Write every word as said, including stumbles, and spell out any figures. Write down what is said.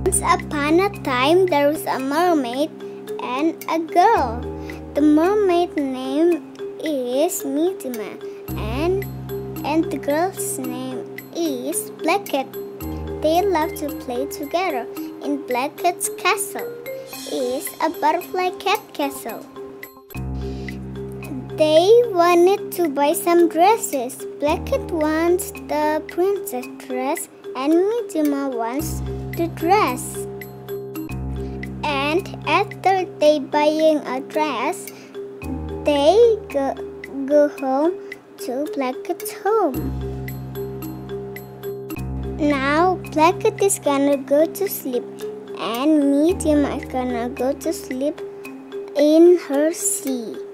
Once upon a time, there was a mermaid and a girl. The mermaid name is Mijima, and and the girl's name is blackcAt. They love to play together. In blackcAt's castle is a butterfly cat castle. They wanted to buy some dresses. blackcAt wants the princess dress and Mijima wants the dress. And after they buying a dress, they go, go home to blackcAt's home. Now blackcAt is gonna go to sleep and Mijima is gonna go to sleep in her sea.